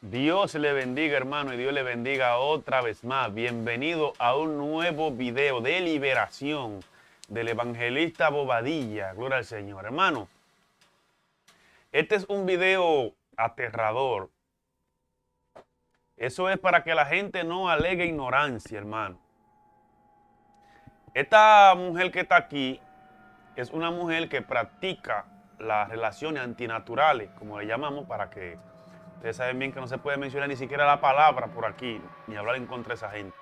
Dios le bendiga, hermano, y Dios le bendiga otra vez más. Bienvenido a un nuevo video de liberación del evangelista Bobadilla. Gloria al Señor, hermano. Este es un video aterrador. Eso es para que la gente no alegue ignorancia, hermano. Esta mujer que está aquí es una mujer que practica las relaciones antinaturales, como le llamamos, para que ustedes saben bien que no se puede mencionar ni siquiera la palabra por aquí, ni hablar en contra de esa gente.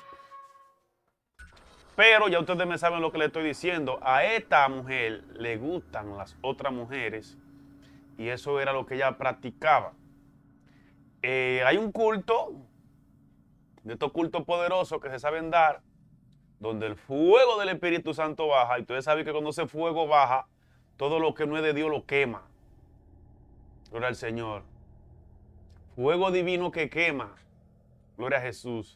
Pero ya ustedes me saben lo que le estoy diciendo. A esta mujer le gustan las otras mujeres y eso era lo que ella practicaba. Hay un culto, de estos cultos poderosos que se saben dar, donde el fuego del Espíritu Santo baja, y ustedes saben que cuando ese fuego baja, todo lo que no es de Dios lo quema. Gloria al Señor. Fuego divino que quema. Gloria a Jesús.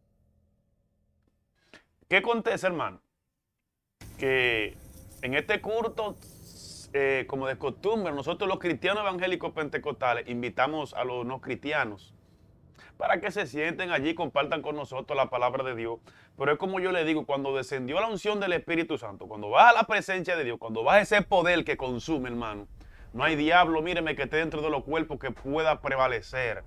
¿Qué acontece, hermano? Que en este culto, como de costumbre, nosotros los cristianos evangélicos pentecostales invitamos a los no cristianos para que se sienten allí y compartan con nosotros la palabra de Dios. Pero es como yo le digo, cuando descendió la unción del Espíritu Santo, cuando baja la presencia de Dios, cuando baja ese poder que consume, hermano, no hay diablo, míreme, que esté dentro de los cuerpos que pueda prevalecer.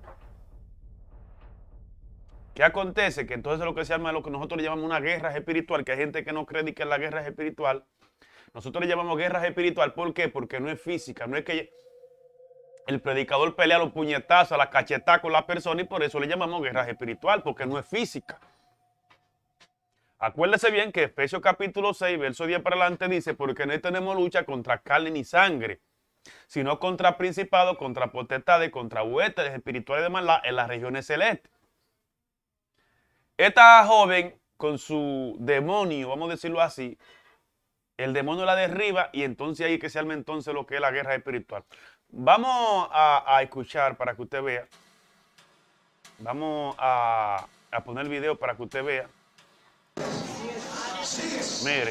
¿Qué acontece? Que entonces lo que se llama, lo que nosotros le llamamos una guerra espiritual, que hay gente que no cree que la guerra es espiritual. Nosotros le llamamos guerra espiritual. ¿Por qué? Porque no es física, no es que el predicador pelea los puñetazos, a la cachetada con la persona, y por eso le llamamos guerra espiritual, porque no es física. Acuérdese bien que Efesios capítulo 6, verso 10 para adelante dice, porque no tenemos lucha contra carne ni sangre, sino contra principados, contra potestades, contra huestes espirituales de maldad en las regiones celestes. Esta joven con su demonio, vamos a decirlo así, el demonio la derriba y entonces ahí que se arma entonces lo que es la guerra espiritual. Vamos a escuchar para que usted vea. Vamos a poner el video para que usted vea. Mire.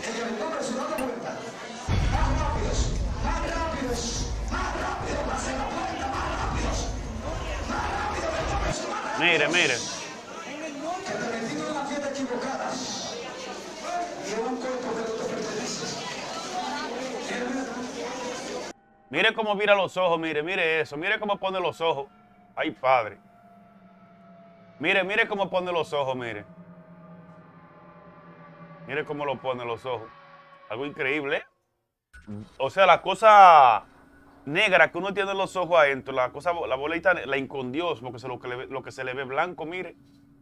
Mire, mire. Mire cómo mira los ojos, mire eso, mire cómo pone los ojos. Ay, Padre. Mire cómo pone los ojos, mire. Mire cómo lo pone los ojos. Algo increíble, ¿eh? O sea, la cosa negra que uno tiene en los ojos adentro, la bolita, la incondios, lo que se le ve blanco, mire.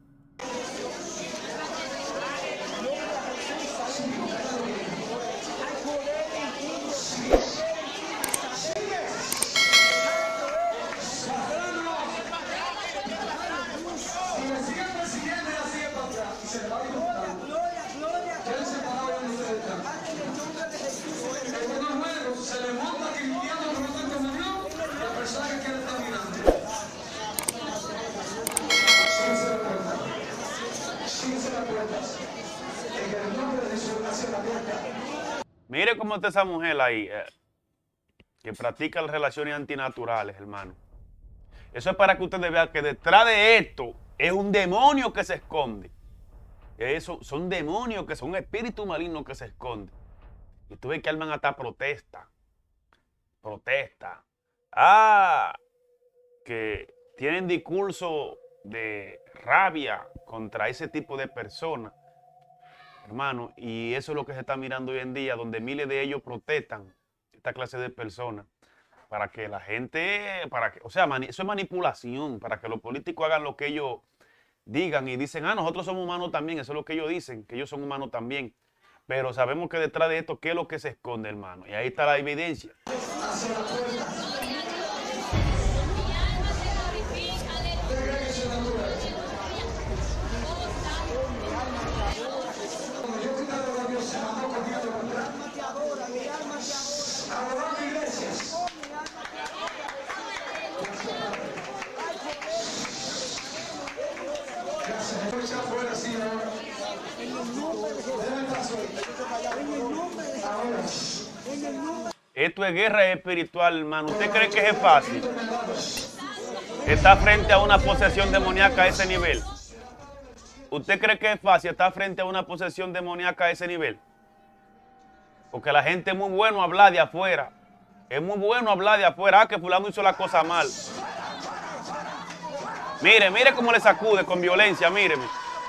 Mire cómo está esa mujer ahí, que practica las relaciones antinaturales, hermano. Eso es para que ustedes vean que detrás de esto es un demonio que se esconde. Eso, son demonios que son espíritus malignos que se esconden. Y tú ves que arman hasta protesta. Protesta. Que tienen discurso de rabia contra ese tipo de personas. Hermano, y eso es lo que se está mirando hoy en día, donde miles de ellos protestan esta clase de personas para que la gente, o sea, eso es manipulación, para que los políticos hagan lo que ellos digan y dicen, nosotros somos humanos también, eso es lo que ellos dicen, que ellos son humanos también. Pero sabemos que detrás de esto, ¿qué es lo que se esconde, hermano? Y ahí está la evidencia. Esto es guerra espiritual, hermano. ¿Usted cree que es fácil? Está frente a una posesión demoníaca a ese nivel. ¿Usted cree que es fácil estar frente a una posesión demoníaca a ese nivel? Porque la gente es muy bueno hablar de afuera. Es muy bueno hablar de afuera. Ah, que fulano hizo la cosa mal. Mire, mire cómo le sacude con violencia, míreme.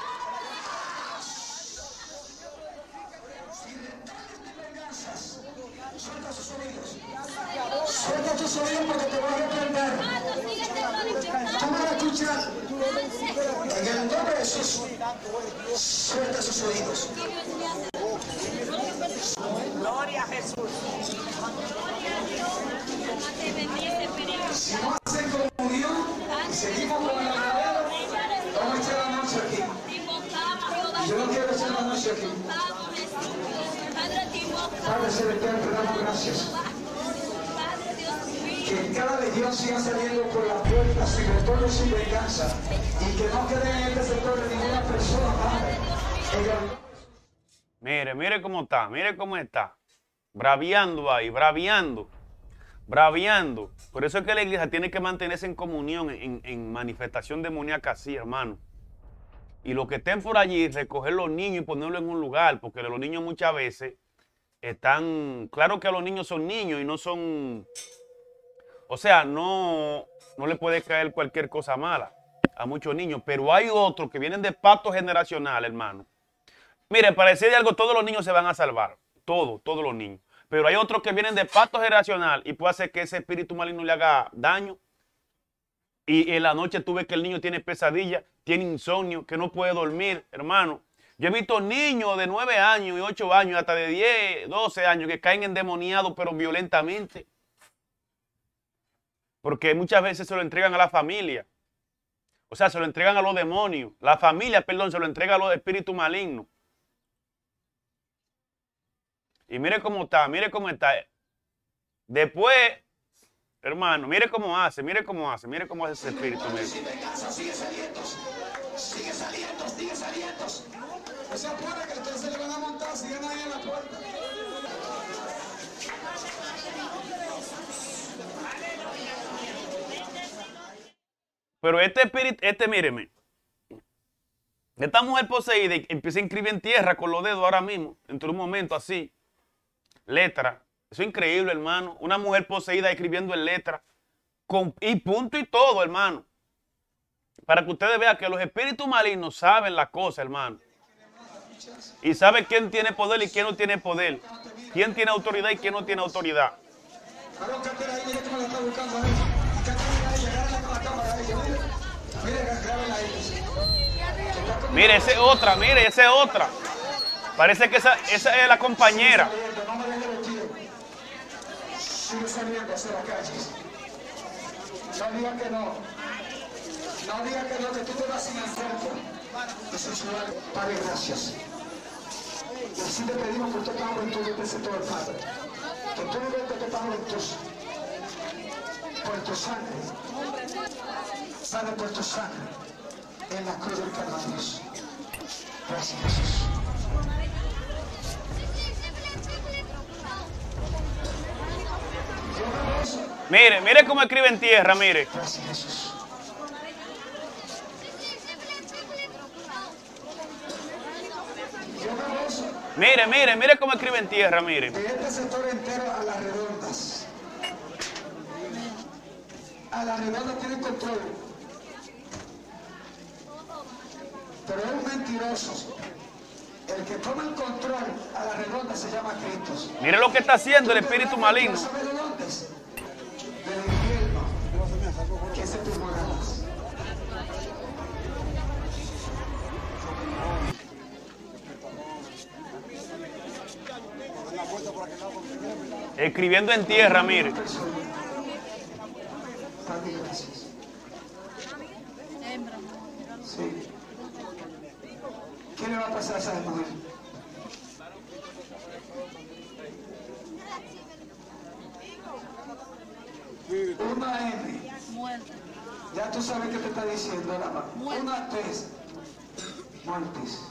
Suelta tus oídos porque te voy a reprender. Tú me vas a escuchar. En el nombre de Jesús, suelta sus oídos. Gloria a Jesús. Si no hacen comunión y seguimos con el verdadero, vamos a echar la noche aquí. Y yo no quiero echar la noche aquí. Padre Celestial, te damos gracias. Que cada legión siga saliendo por la puerta sin retorno, sin venganza, y que no quede en este sector de ninguna persona, Padre. Mire, mire cómo está, mire cómo está. Braviando ahí, braviando, braviando. Por eso es que la iglesia tiene que mantenerse en comunión, en manifestación demoníaca así, hermano. Y los que estén por allí, recoger los niños y ponerlos en un lugar, porque los niños muchas veces están, claro que los niños son niños y no son, o sea, no le puede caer cualquier cosa mala a muchos niños, pero hay otros que vienen de pacto generacional, hermano. Mire, para decir algo, todos los niños se van a salvar, todos los niños. Pero hay otros que vienen de pacto generacional y puede hacer que ese espíritu maligno le haga daño. Y en la noche tú ves que el niño tiene pesadilla, tiene insomnio, que no puede dormir, hermano. Yo he visto niños de 9 años y 8 años, hasta de 10, 12 años, que caen endemoniados, pero violentamente. Porque muchas veces se lo entregan a la familia. O sea, se lo entregan a los demonios. La familia, perdón, se lo entrega a los espíritus malignos. Y mire cómo está, mire cómo está. Después, hermano, mire cómo hace, mire cómo hace, mire cómo hace ese espíritu. Sigue saliendo, sigue saliendo, sigue saliendo. Esa puerta que ustedes se le van a montar, siguen ahí en la puerta. Pero este espíritu, míreme. Esta mujer poseída empieza a escribir en tierra con los dedos ahora mismo, entre un momento así. Letra. Eso es increíble, hermano. Una mujer poseída escribiendo en letra. Y punto y todo, hermano. Para que ustedes vean que los espíritus malignos saben la cosa, hermano. Y saben quién tiene poder y quién no tiene poder. Quién tiene autoridad y quién no tiene autoridad. Mire, esa es otra, mire, esa es otra. Parece que esa es la compañera. Sigue saliendo hacia las calles. No diga que no. No diga que no, que tú te vas sin encuentro. Eso es igual. Padre, gracias. Y así te pedimos por toda la juventud de este sector, Padre. Que tú libertes a toda la juventud. Por tu sangre. Padre, por tu sangre. En la cruz del Calvario. Gracias, Jesús. Mire, mire cómo escribe en tierra, mire. Gracias, Jesús. Mire, mire, mire cómo escribe en tierra, mire. De este sector entero a las redondas. A las redondas tienen control. Pero es un mentiroso. El que toma el control a la redonda se llama Cristo. Mire lo que está haciendo el espíritu maligno. ¿Sabe de dónde es? Del infierno. Que se te moradas. Escribiendo en tierra, mire. Padre, gracias. Sí. ¿Qué le va a pasar a esa mujer? Una M. Ya tú sabes qué te está diciendo, Lama. Una T. Muertes.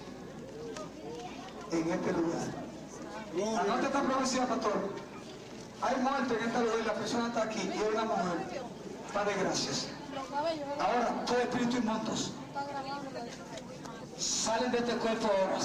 En este lugar. Anote esta profecía, pastor. Hay muerte en este lugar y la persona está aquí y es una mujer. Padre, gracias. Ahora, todo espíritu inmundos salen de este cuerpo ahora.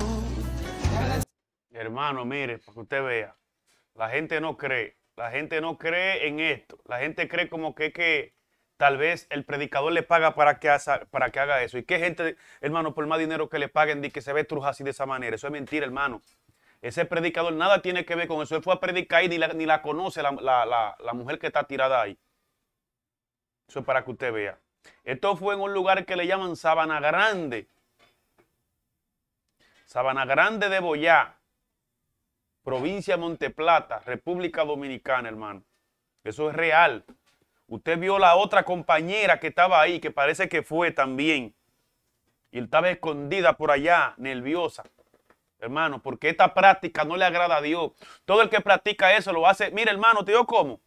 Hermano, mire, para que usted vea, la gente no cree en esto. La gente cree como que tal vez el predicador le paga para que haga eso. ¿Y qué gente, hermano, por más dinero que le paguen, de que se ve truja así de esa manera? Eso es mentira, hermano. Ese predicador nada tiene que ver con eso. Él fue a predicar y ni la conoce la mujer que está tirada ahí. Eso es para que usted vea. Esto fue en un lugar que le llaman Sabana Grande. Sabana Grande de Boyá, provincia de Monteplata, República Dominicana, hermano. Eso es real. Usted vio la otra compañera que estaba ahí, que parece que fue también. Y estaba escondida por allá, nerviosa. Hermano, porque esta práctica no le agrada a Dios. Todo el que practica eso lo hace. Mira, hermano, ¿te digo cómo?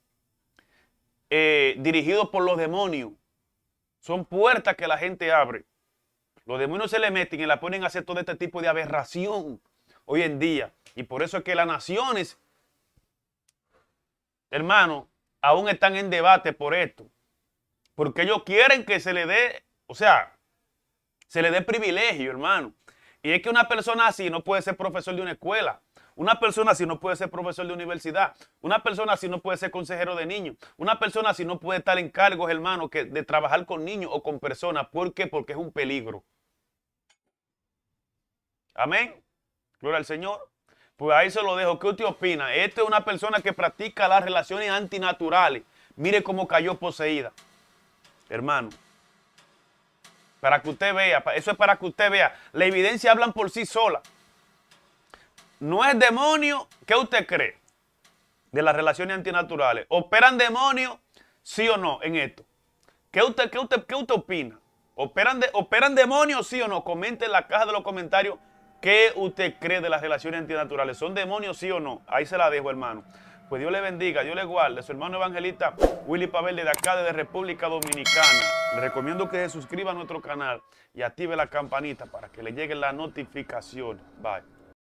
Dirigido por los demonios. Son puertas que la gente abre. Los demonios se le meten y la ponen a hacer todo este tipo de aberración hoy en día. Y por eso es que las naciones, hermano, aún están en debate por esto. Porque ellos quieren que se le dé, o sea, se le dé privilegio, hermano. Y es que una persona así no puede ser profesor de una escuela. Una persona así no puede ser profesor de universidad. Una persona así no puede ser consejero de niños. Una persona así no puede estar en cargos, hermano, de trabajar con niños o con personas. ¿Por qué? Porque es un peligro. Amén. Gloria al Señor. Pues ahí se lo dejo. ¿Qué usted opina? Esta es una persona que practica las relaciones antinaturales. Mire cómo cayó poseída. Hermano. Para que usted vea. Eso es para que usted vea. La evidencia hablan por sí sola. No es demonio. ¿Qué usted cree de las relaciones antinaturales? ¿Operan demonios? ¿Sí o no en esto? ¿Qué usted opina? ¿Operan demonios? ¿Sí o no? Comente en la caja de los comentarios. ¿Qué usted cree de las relaciones antinaturales? ¿Son demonios, sí o no? Ahí se la dejo, hermano. Pues Dios le bendiga, Dios le guarde. Su hermano evangelista Willy Pavel de acá, de República Dominicana. Le recomiendo que se suscriba a nuestro canal y active la campanita para que le lleguen las notificaciones. Bye.